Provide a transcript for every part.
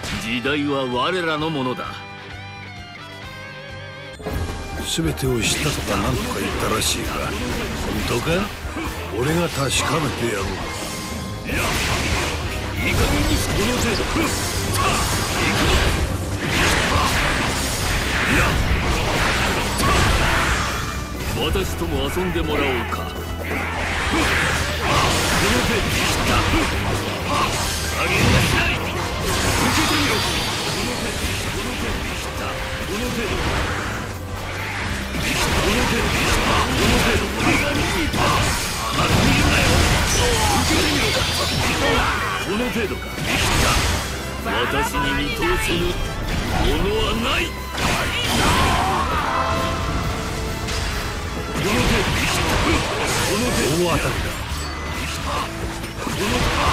時代は我らのものだ。 全てを知ったとか何とか言ったらしいが、本当か？俺が確かめてやろう。 いや、いい加減にしこの程度。私とも遊んでもらおうか。この程度にした。加減はしない。受けてみろ。この程度にした。この程度。この程度にした。この程度。俺が見ていた。甘く見るなよ。受けてみろ。この程度か。私に見通せぬものはない。この程度。この程度。 大当たりだ。 この程度。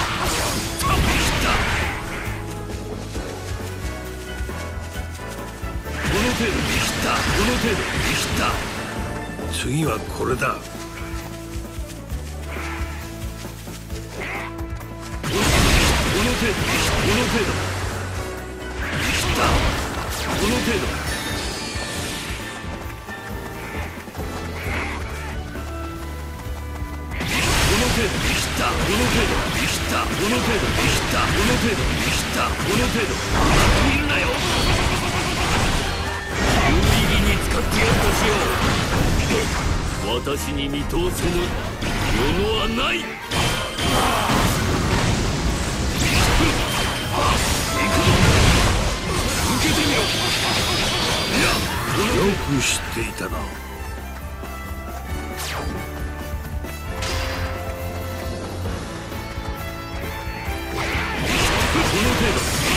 この程度にした。この程度にした。 次はこれだ。 この程度。この程度。した。この程度。この程度にした。この程度にした。この程度にした。この程度にした。この程度。見るなよ。有意義に使ってやるとしよう。私に見通せぬものはない。受けてみろ。 よく知っていたな。 この程度。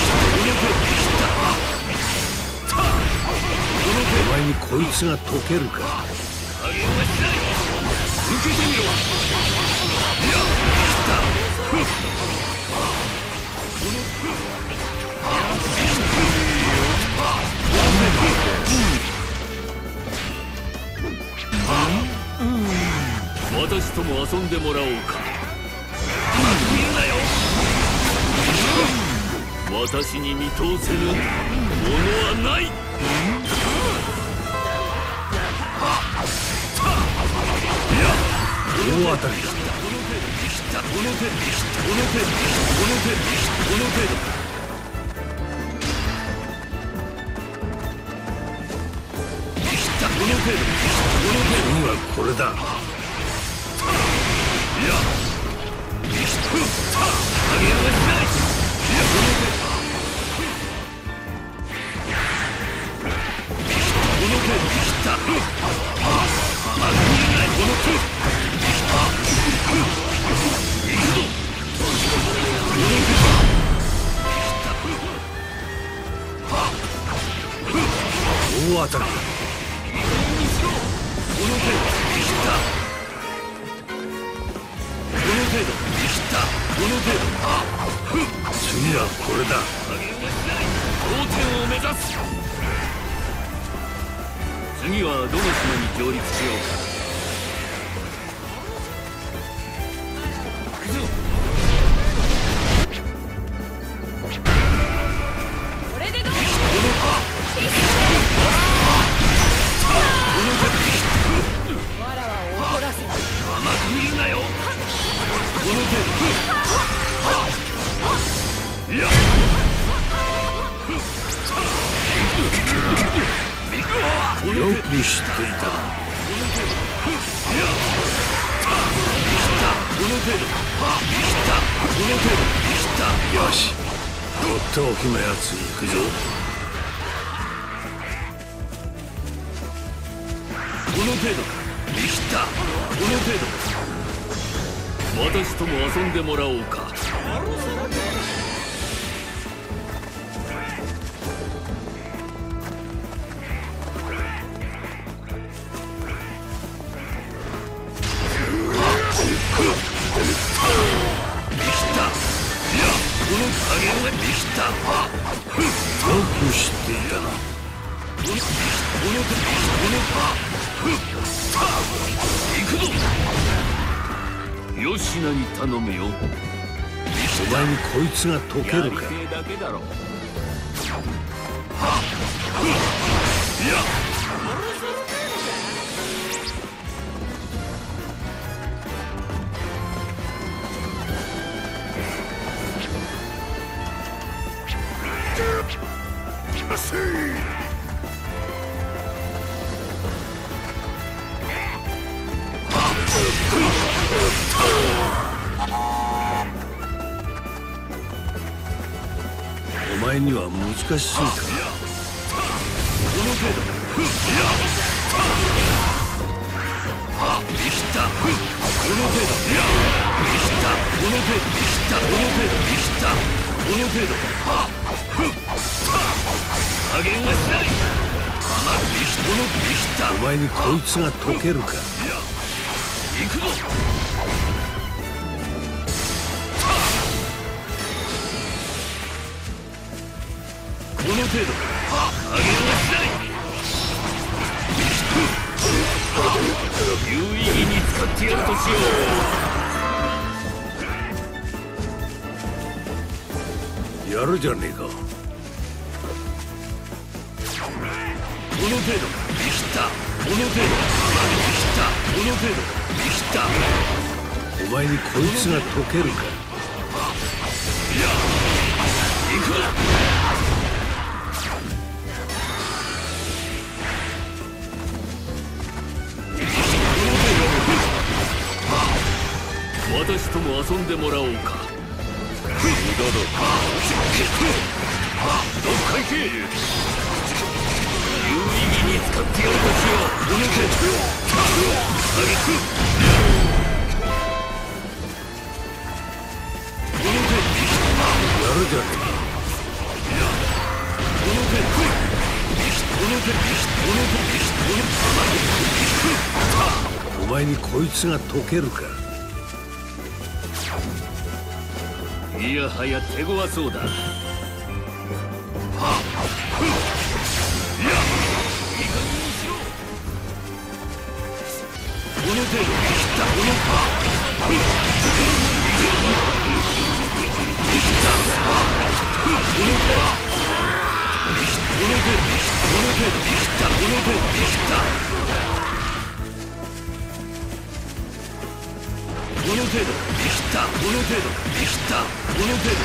お前にこいつが解けるか。 加減はしない。受けてみろ。私とも遊んでもらおうか。見るなよ。私に見通せぬものはない。 大当たりだ。 この程度にした。この程度にした。この程度にした。この程度にした。この程度。この程度。この程度。 次はこれだ。 いや。加減はしない。いや、この程度。この程度にした。甘く見るなよ。この程度。 大当たりだ。 この程度にした。この程度にした。この程度。 次はこれだ。 加減はしない。頂点を目指す。次はどの島に上陸しようか。行くぞ。 これでどう？わらは怒らせない。 甘く見るなよ。この程度。いや。 よく知っていたな。よし、とっておきのやつ行くぞ。 この程度か。見切った。この程度。私とも遊んでもらおうか。 よく知っていたな。 よしなに頼むよ。 お前にこいつが解けるか。 だけだろう。 お前には難しそうか。お前にこいつが解けるか。 行くぞ。この程度加減はしない。有意義に使ってやるとしよう。やるじゃねえか。この程度切った。この程度切った。この程度切った。 お前にこいつが解けるか。 いや行くぞ。私とも遊んでもらおうか。無駄だ。どっか行け。有意義に使ってやるとしよう。この程度上げく。この程度やるじゃねえか。 この程度この程度この程度お前にこいつが解けるか。 いやはや手強そうだ。いや、いかにもしろ。この程度切った。この切った。この程度切った。この程度切った。この程度切った。この程度切った。この程度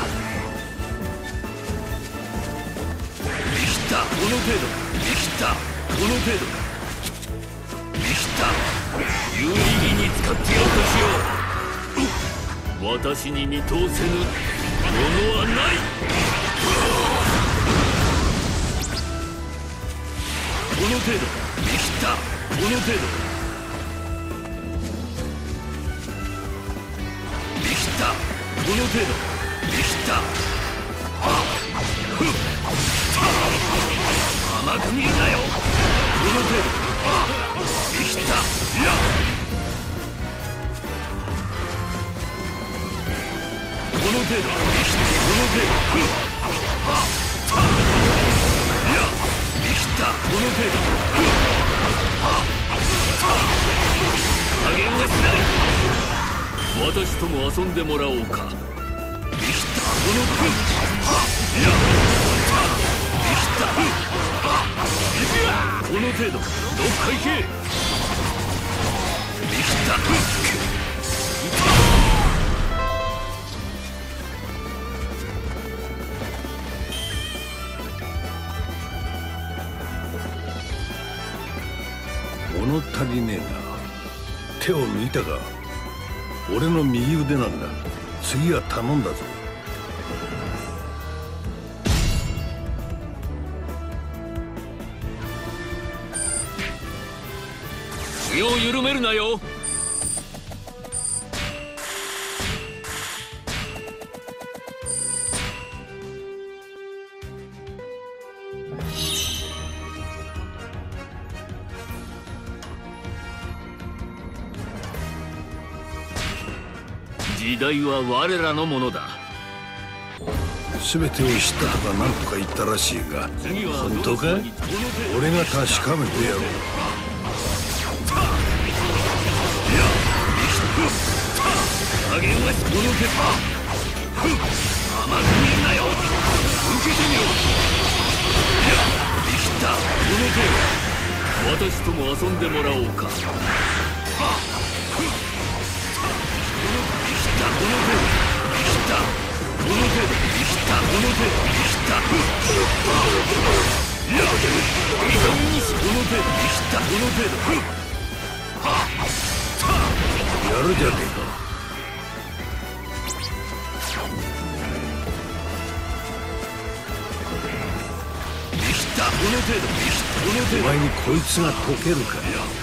切った。この程度切った。この程度切った。有意義に使ってやるとしよう。私に見通せぬものはない。この程度切った。この程度この程度できた。甘く見るなよ。この程度できた。いやこの程度できた。この程度いやできた。この程度加減はしない。私とも遊んでもらおうか。この程度いやできた。この程度どっか行け。できた。 物足りねえな。手を抜いたか。俺の右腕なんだ。次は頼んだぞ。 気を緩めるなよ。時代は我らのものだ。 全てを知ったとか何とか言ったらしいが、本当か？俺が確かめてやろう。加減はこの手。甘く見るなよ。受けてみろ。 私とも遊んでもらおうか。 やるじゃねえか。お前にこいつが解けるか。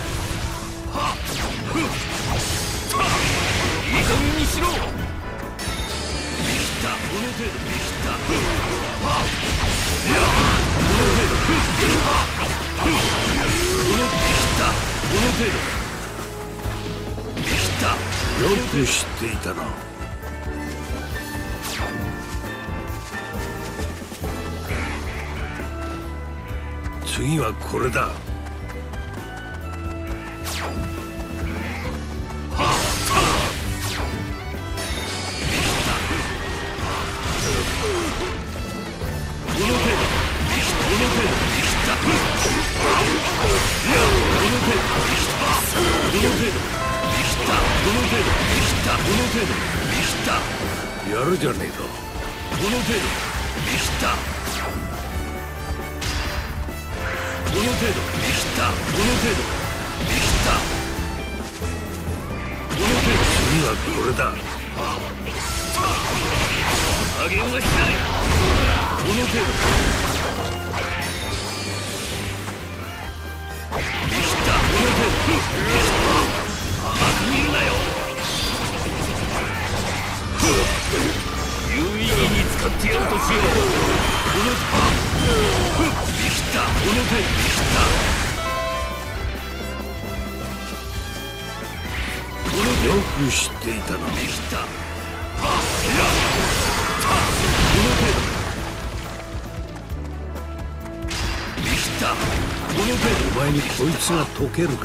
いい加減にしろ。 よく知っていたな。次はこれだ。やるじゃねえか。 この程度できた。この程度できた。この程度できた。この程度。 次はこれだ。 加減はしない。この程度できた。この程度甘く見るなよ。有意義に使ってやるとしよう。このできた。この手できた。この手よく知っていたな。 できた。この手できた。この手でお前にこいつが解けるか。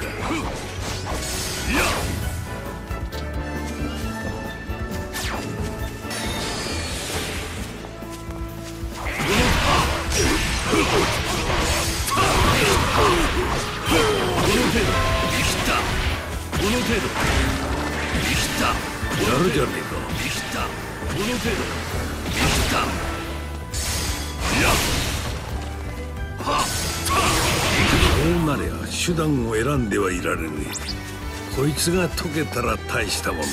やるじゃねえか。この程度できた。そうなりゃ手段を選んではいられねえ。こいつが解けたら大したもんだ。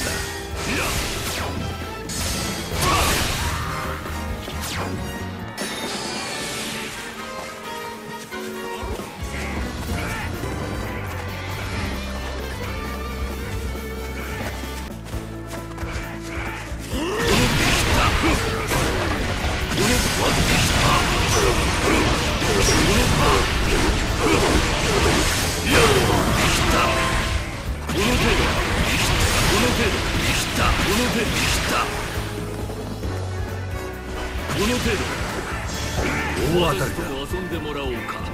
大当たりだ。 遊んでもらおうか。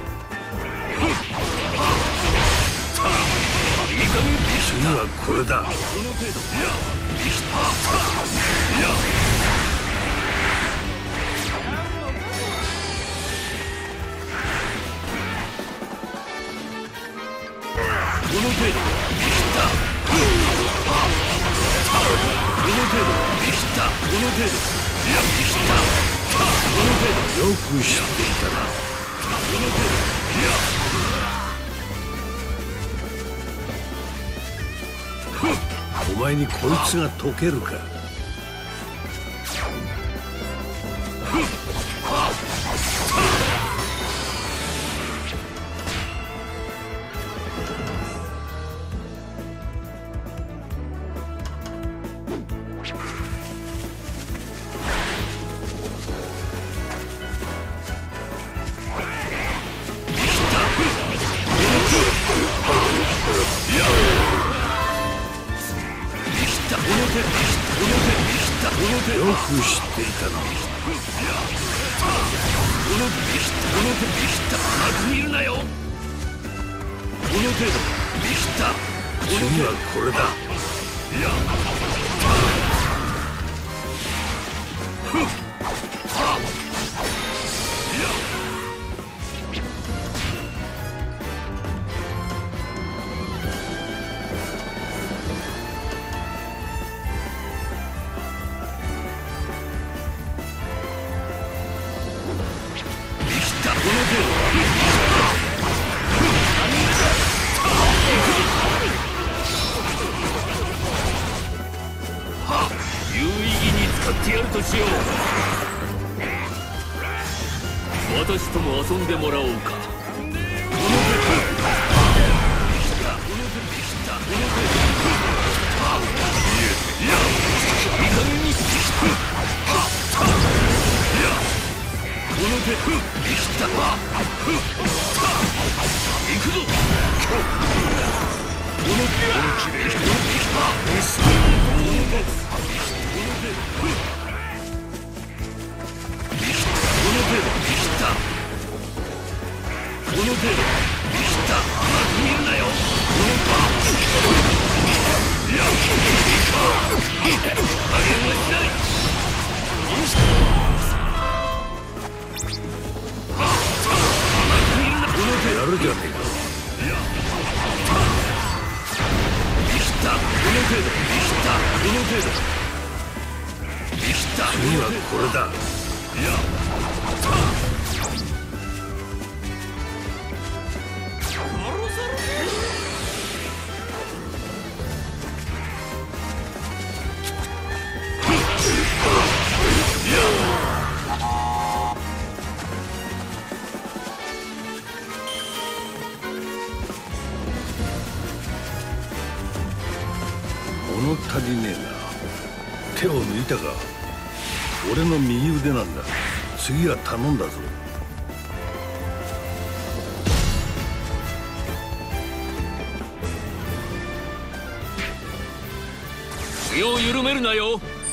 次はこれだ。 この程度。この程度できた。この程度できた。この程度できた。この程度よく知っていたな。 この程お前にこいつが解けるか。よく知っていたな。 見るなよ。この程度できた。 次はこれだ。 私とも遊んでもらおうか。 やるじゃねえか。次はこれだ。物足りねえな。手を抜いたか。俺の右腕なんだ。次は頼んだぞ。 気を緩めるなよ。